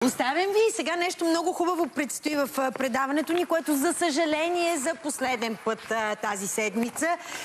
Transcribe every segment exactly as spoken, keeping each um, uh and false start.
Поставям ви и сега нещо много хубаво предстои в предаването ни, което за съжаление за последен път тази седмица.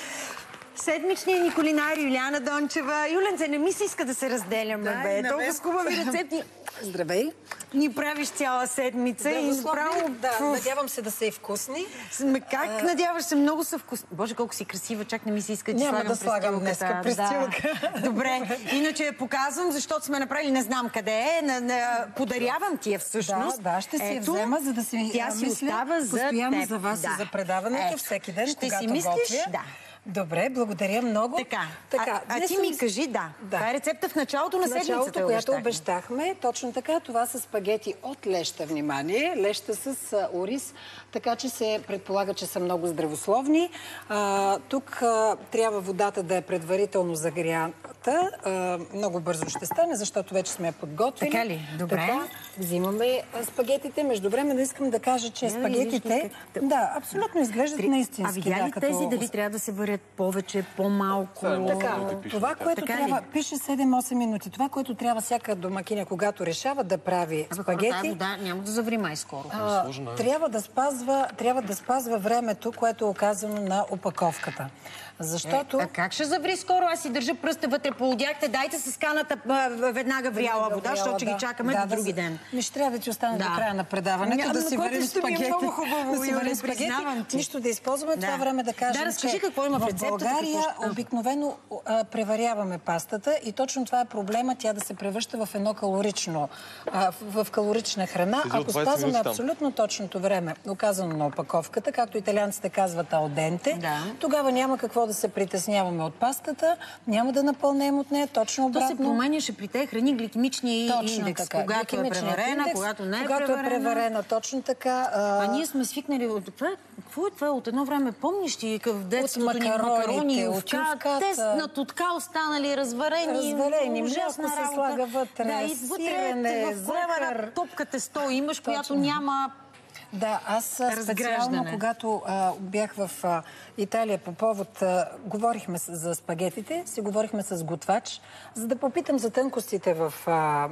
Седмичният ни кулинар Юлиана Дончева. Юленце, не ми се иска да се разделяме, да, бе. Толкова с хубави рецепти. Здравей. Ни правиш цяла седмица и направо... Да, надявам се да са и вкусни. Как а... надяваш се? Много са вкусни. Боже, колко си красива, чак не ми се иска да ти Няма слагам да слагам днеска престилка. Да. Добре, иначе я показвам, защото сме направили, не знам къде е, на, на... подарявам ти я всъщност. Да, да, ще си я взема, за да си тя си остава за постоянно теб. за вас Да. и за предаването Е, всеки ден, ще когато си мислиш, готвя. да. Добре, благодаря много. Така, така а, а ти ми кажи, да, да. Това е рецепта в началото на седмицата. Началото, която обещахме. Точно така, това са спагети от леща, внимание. Леща с а, ориз, така че се предполага, че са много здравословни. А, тук а, трябва водата да е предварително загрята. А, много бързо ще стане, защото вече сме я подготвили. Така ли? Добре. Така, взимаме спагетите. Междувременно искам да кажа, че спагетите... Да, абсолютно изглеждат Три... наистински. А видя ли да, тези като... дали трябва да се варят повече, по-малко? Така, това, което така трябва... Пише седем-осем минути. Това, което трябва всяка домакиня, когато решава да прави а, спагети... Тази вода няма да заври май скоро. А, трябва, да спазва, трябва да спазва времето, което е оказано на опаковката. Защото... Е, а как ще заври скоро? Аз си държа пръста вътре, полудяхте, дайте с каната веднага вряла вода, защото ще да. ги чакаме да, до други да, ден. Не ще трябва да ти остане да. до края на предаването, да си варим спагети. Много хубаво, да си варим спагети. Нищо да използваме. Да. Това време да кажем, да, разкажи какво има в рецептата. В България какво... обикновено а, преваряваме пастата и точно това е проблема, тя да се превръща в едно калорично, а, в, в калорична храна. Тези Ако спазваме абсолютно точното време, оказано на опаковката, както италианците казват алденте, да. тогава няма какво да се притесняваме от пастата, няма да напълнем от нея, точно обратно. То се променяше при тези храни гликемичния индекс, така. когато е преварена, индекс, когато не е когато преварена. Когато е преварена, точно така. А, а ние сме свикнали от това. Какво е това? От едно време помниш ти в детството ни макарони и овка? Те на тутка останали разварени. Разварени, мляко се слага вътре, да, и сирене, захар. Топка тесто имаш, точно. която няма... Да, аз специално, когато а, бях в а, Италия по повод, а, говорихме за спагетите, си говорихме с готвач, за да попитам за тънкостите в а,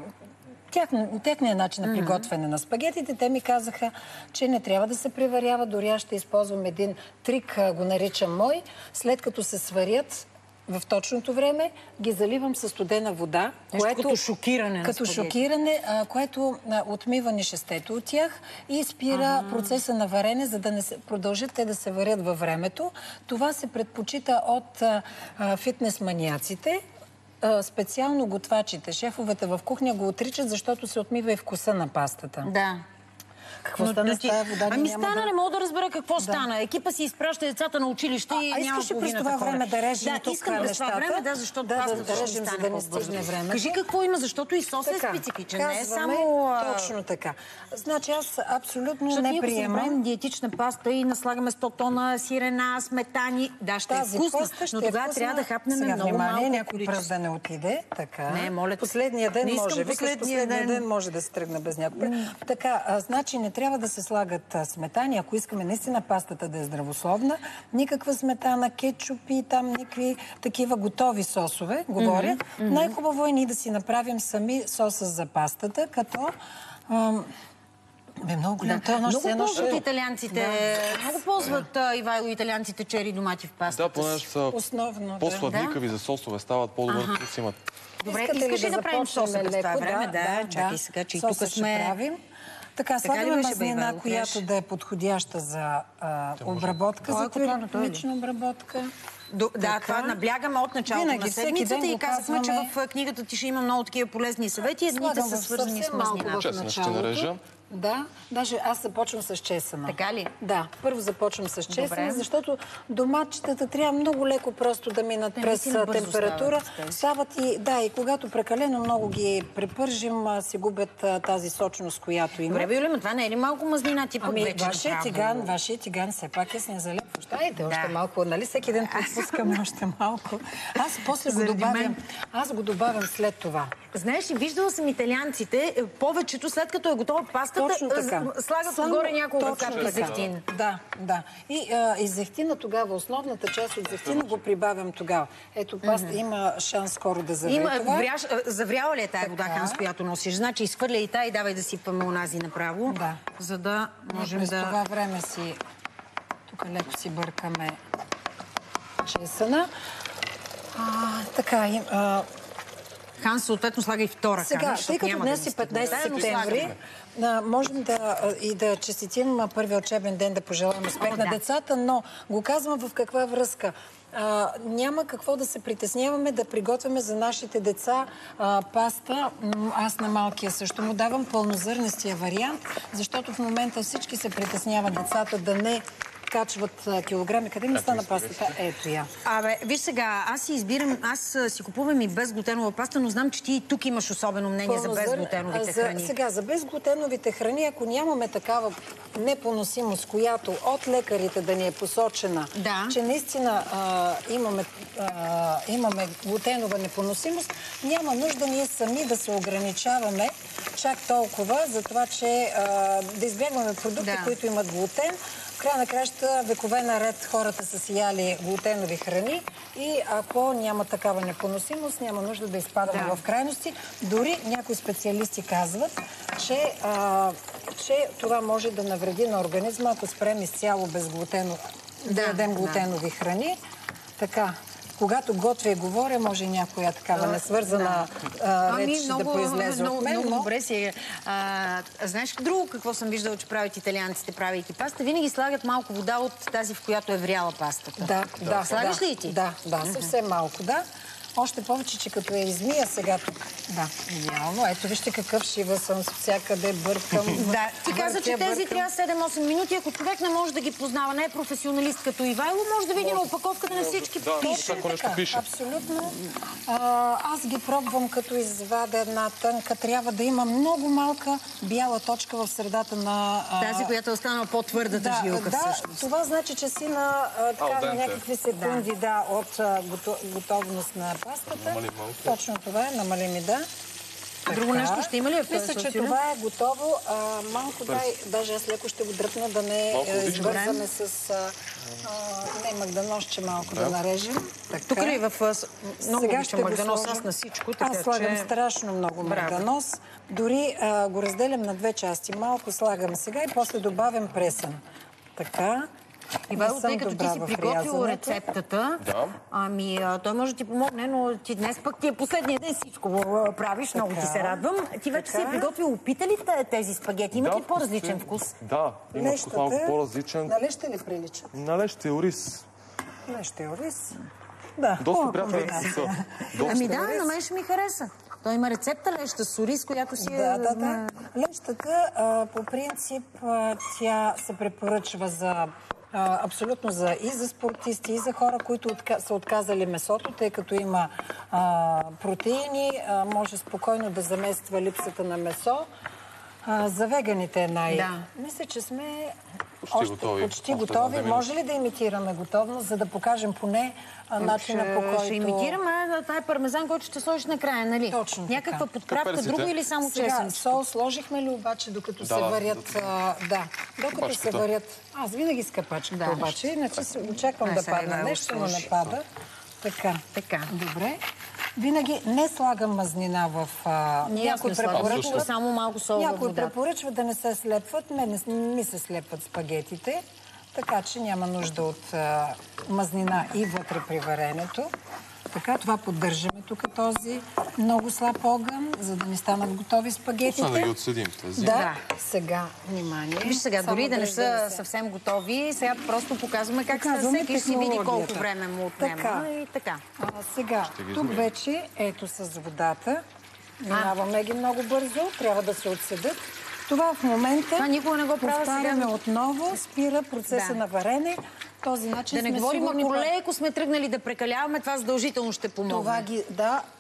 техния начин на приготвяне mm-hmm. на спагетите. Те ми казаха, че не трябва да се преварява, дори аз ще използвам един трик, а, го наричам мой, след като се сварят в точното време, ги заливам със студена вода. Нещо което, като шокиране Като шокиране, а, което а, отмива нечистето от тях и спира ага. процеса на варене, за да не се, продължат те да се варят във времето. Това се предпочита от а, а, фитнес-маниаците. А, специално готвачите, шефовете в кухня го отричат, защото се отмива и вкуса на пастата. Да. Какво стана с тази вода? Ами стана, да... не мога да разбера какво да. стана. Екипа си изпраща децата на училище и а, няма искаш ли през това време да режем да, тук искам през това време, да, защото да, пастата да, да ще стане да не по-бързо. време. Кажи какво има, защото и сос е специфичен. Не е само... Точно така. Значи аз абсолютно защото не приемам... Защото ние диетична паста и наслагаме сто тона сирена, сметани. Да, ще е вкусна, но тогава трябва да хапнем много малко. Някой пръст да не отиде. Така. Не, моля. Последния ден може. Последния ден може да се тръгне без някой. Така, значи не трябва да се слага сметани, ако искаме наистина пастата да е здравословна, никаква сметана, кетчупи, там никакви такива готови сосове, говоря. Mm-hmm. Mm-hmm. Най-хубаво е ние да си направим сами соса за пастата, като... Ам... Бе, много голям. Да. Много ползват ще... италианците. Да. Много ползват, да. Ивайло, италианците чери домати в пастата. Да, понеже са по-сладникави да. за сосове, стават по-добър вкус имат. Добре, искаш ли да, да правим соса през това време? Да, да, чакай сега, че и тук сме... Така, слагаме мазнина, която да е подходяща за а, обработка, за термична обработка. До, да, това наблягаме от началото Винаги, на седмицата и казахме, че в книгата ти ще има много такива полезни съвети. Едните са свързани с мазнина. Чесън ще нарежа. Да, даже аз започвам с чесъна. Така ли? Да, първо започвам с чесъна, защото доматчетата трябва много леко просто да минат през температура. Стават и, да, и когато прекалено много ги препържим, си губят тази сочност, която има. Добре, Юлия, това не е ли малко мазнина? Ти пък ами, вече вашия тиган, вашия тиган все пак е с незалепващ. Айде, още да. малко, нали? Всеки ден подпускаме още малко. Аз после го добавям. Аз го добавям след това. Знаеш ли, виждала съм италианците, повечето след като е готова пастата, слагат отгоре няколко капки зехтин. Да, да. И, а, и зехтина тогава, основната част от зехтина го прибавям тогава. Ето, паста mm-hmm. има шанс скоро да заврее има, това. Вряш, завряла ли е тая вода, Ханс, която носиш? Значи изхвърля и тая и давай да сипаме онази направо, да. за да можем през да... През това време си... Тук леко си бъркаме чесъна. А, така, и... А... Ханс, съответно, слага и втора сега, кана, тъй като днес е петнайсети септември, можем да и да честитим първия учебен ден, да пожелаем успех О, на да. децата, но го казвам в каква връзка. А, няма какво да се притесняваме, да приготвяме за нашите деца а, паста. Аз на малкия също му давам пълнозърнестия вариант, защото в момента всички се притесняват децата да не качват килограми. Къде ми стана пастата? Ето я. Абе, виж сега, аз си избирам, аз си купувам и безглутенова паста, но знам, че ти и тук имаш особено мнение за безглутеновите за, храни. Сега, за безглутеновите храни, ако нямаме такава непоносимост, която от лекарите да ни е посочена, да. че наистина а, имаме, а, имаме глутенова непоносимост, няма нужда ние сами да се ограничаваме чак толкова, за това, че а, да избягваме продукти, да. които имат глутен. В края на краща векове наред хората са си яли глутенови храни и ако няма такава непоносимост, няма нужда да изпадаме да. в крайности. Дори някои специалисти казват, че, а, че това може да навреди на организма, ако спрем изцяло безглутено, да, да ядем глутенови да. храни. Така. Когато готвя и говоря, може и някоя такава несвързана да. реч ами, много, да произлезе много, от мен. Много но... добре си. А, знаеш друго какво съм виждала, че правят италианците, правейки паста? Винаги слагат малко вода от тази, в която е вряла пастата. Да, да. Слагаш да, ли и ти? Да, да, mm-hmm. съвсем малко, да. Още повече, че като я измия сега тук. Да, идеално. Ето вижте какъв шива съм, всякъде бъркам. Да, ти каза, че тези трябва седем-осем минути. Ако човек не може да ги познава, не е професионалист като Ивайло, може да види на опаковката на всички. Да, точно така, абсолютно. А, аз ги пробвам като извадя една тънка. Трябва да има много малка бяла точка в средата на... А... Тази, която е останала по-твърдата да, жилка да, всъщност. Това значи, че си на, а, така, на някакви секунди да. Да, от а, гото, готовност на пастата. Точно това е, намали ми да. Друго нещо ще има ли? Мисля, че това е готово. А, малко дай, даже аз леко ще го дръпна да не избързаме с... А, а, не, магдоносче малко да, да нарежем. Така. Тук ли в... Много обичам магдонос, аз на всичко. Така, аз слагам че... страшно много магдонос. Дори а, го разделям на две части. Малко слагам сега и после добавям пресен. Така. Ивайло, тъй като ти си приготвил рецептата, да. ами той може да ти помогне, но ти днес пък ти е последния ден всичко правиш, така, много ти се радвам. Ти вече така. си приготвил, опита ли тези спагети? Имат да, ли по-различен вкус? Да, има вкус малко по-различен. На леща ли приличат? На леща и ориз. Леща и ориз? Да. Доста приятна вкуса. Ами да, на мен ще ми хареса. Той има рецепта леща с ориз, която си е... Да, да, да. Лещата, а, по принцип, а, тя се препоръчва за... А, абсолютно за, и за спортисти, и за хора, които отка, са отказали месото, тъй като има а, протеини, а, може спокойно да замества липсата на месо. А, за веганите е най... Да. Мисля, че сме почти още, готови. Почти готови. Може ли да имитираме готовност, за да покажем поне а, начина по който... Ще имитираме тая пармезан, който ще сложиш накрая, нали? Точно така. Някаква подправка, друго или само чесънчето? Сега, сол сложихме ли обаче, докато да, се варят... Да, а, да. докато капачката. се варят... Аз винаги с капачката, да, обаче, иначе се очаквам а, да падне нещо, но не пада. Така. Така. Добре. Винаги не слагам мазнина в... А... Някой препоръчва само малко сол в Някой вода. препоръчва да не се слепват. Мен не ми се слепват спагетите, така че няма нужда от а, мазнина и вътре при варенето. Така, това поддържаме тук този много слаб огън, за да ни станат готови спагетите. Точно да ги отсъдим тези. Да, да. Сега, внимание. Виж сега, само дори да не са се. съвсем готови, сега просто показваме как се всеки си види колко време му отнема. Така. И така. А, сега, тук вече, ето с водата, минаваме ги много бързо, трябва да се отседат. Това в момента това никога не го повтаряме сега... отново, спира процеса да. на варене. Този начин да не сме говорим, сигурни... ако леко сме тръгнали да прекаляваме, това задължително ще помогне. Това ги, да,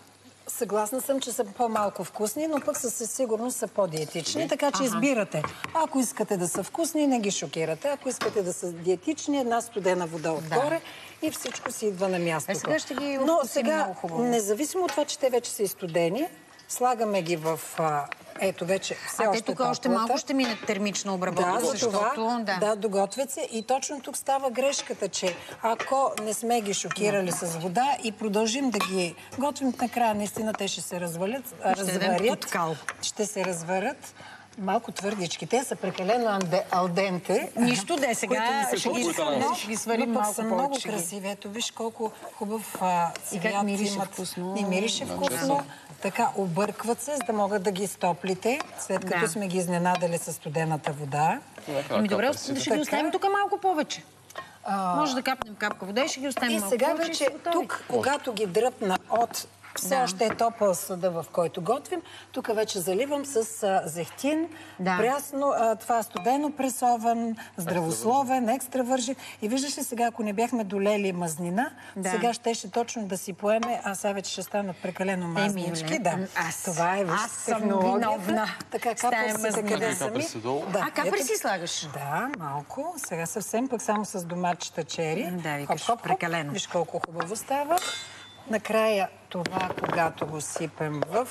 Съгласна съм, че са по-малко вкусни, но пък със сигурност са по-диетични, така че избирате. Ако искате да са вкусни, не ги шокирате. Ако искате да са диетични, една студена вода отгоре и всичко си идва на мястото. Е, сега ще ги но сега, независимо от това, че те вече са изстудени, слагаме ги в... А, ето вече все а още те тук топлата. още малко ще минат термична обработка, Да, защото... това, Да. да, доготвят се. И точно тук става грешката, че ако не сме ги шокирали с вода и продължим да ги готвим, накрая наистина те ще се развалят, разварят, ще се разварят. Малко твърдички. Те са прекалено алденте. Нищо де сега. Ще ги, ще ги сварим но пък малко са много красиви. Ето виж колко хубав а, цвят как мирише имат. вкусно. И мирише вкусно. Така объркват се, за да могат да ги стоплите, след като Да. сме ги изненадали с студената вода. Ами добре, ще ги оставим тук малко повече. А... Може да капнем капка вода и ще ги оставим И малко сега повече. вече тук, когато ги дръпна от все Да. още е топъл съда, в който готвим, тук вече заливам с а, зехтин, Да. прясно, а, това е студено пресован, здравословен, екстра вържен. И виждаш ли сега, ако не бяхме долели мазнина, Да. сега щеше точно да си поеме, а сега вече ще станат прекалено мазнички. Да. Аз, Това е, виж, аз съм технологията. виновна. Така, с тая капърсите мазнина. къде са ми? Капърси долу? Да. А, капър ето- си слагаш? Да, малко. Сега съвсем пък само с доматчета чери. Да, викаш, Хоп, хоп, хоп. прекалено. Виж колко хубаво става. Накрая това, когато го сипем в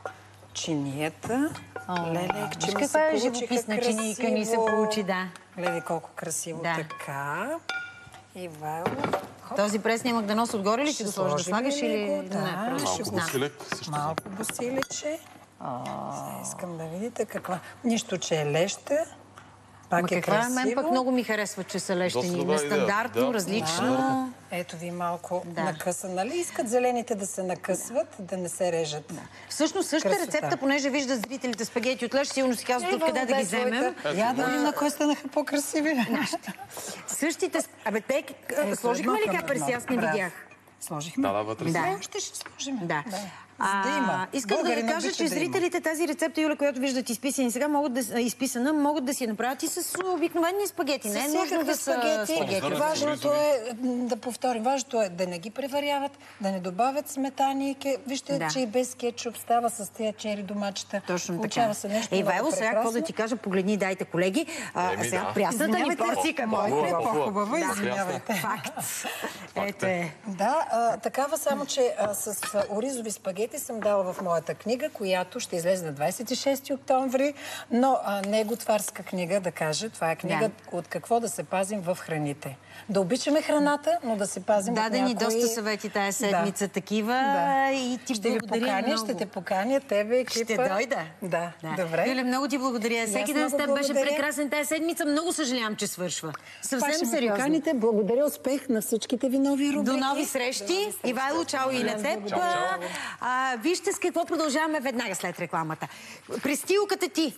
чинията. Лелек, че виж ми каква се е получиха живописна чинийка ни се красиво. получи, да. Гледай колко красиво Да. така. И Вайло. Хоп. Този прес нямах да носи отгоре ли, че да сложиш, да Сложим слагаш ли или... го? Да, Не, просто ще ще го знам. Босилек също. Малко босилече. Сега искам да видите каква. Нищо, че е леща. Пак Ма е каква? красиво. Мен пък много ми харесва, че са лещени. Доста добра идея. Нестандартно, Да. различно. Ето ви малко Да. накъсан. Нали искат зелените да се накъсват, да не се режат? Всъщност същата Красота. рецепта, понеже вижда зрителите спагети от лещ, сигурно си казват откъде да ги вземем. Я да видим на кой станаха по-красиви. Същите... Абе, те... Ето, Сложихме едно ли към капърси? Аз не едно. видях. Сложихме? Да, да, вътре Да. си. Още ще сложим. Да. За да има. А, искам да ви Българинът кажа, обича че да има. зрителите тази рецепта, Юля, която виждат изписани сега, могат да, изписана, могат да си я направят и с обикновени спагети. Не е С нужно всякакви да са спагети. спагети. Важното е, м, да повторим, важното е да не ги преваряват, да не добавят сметани. и ке- Вижте, Да. че и без кетчуп става с тия чери домачета. Точно Получава така. се нещо Ей, много Вайло, сега какво да прекрасно. ти кажа? Погледни, дайте, колеги. А, Еми, сега да. прясната ни Извинявайте. порцика. Хубава, Моята е хубава. по-хубава, Да. извинявайте. Факт. Ето е. Да, а, такава само, че а, с а, оризови спагети съм дала в моята книга, която ще излезе на двадесет и шести октомври, но а, не е готварска книга, да кажа. Това е книга Да. от какво да се пазим в храните. Да обичаме храната, но да се пазим Даде от ни някои... доста съвети тая седмица, Да. такива. Да. И ти Ще ви благодаря поканя, много. ще те поканя, тебе, екипа. Ще дойда. Да, добре. Юля, много ти благодаря. Всеки ден с много теб беше благодаря. прекрасен тази седмица. Много съжалявам, че свършва. Пак Съвсем ще ме сериозно. поканите. Благодаря, успех на всичките ви нови рубрики. До нови срещи. Ивайло, чао и на теб. Чао, чао. А, вижте с какво продължаваме веднага след рекламата. Престилката ти.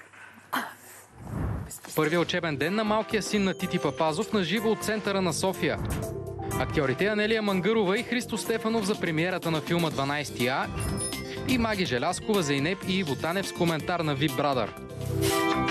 Първият учебен ден на малкия син на Тити Папазов на живо от центъра на София. Актьорите Анелия Мангарова и Христо Стефанов за премиерата на филма дванадесети А и Маги Желязкова, Зейнеп и Иво Танев с коментар на Ви Брадър.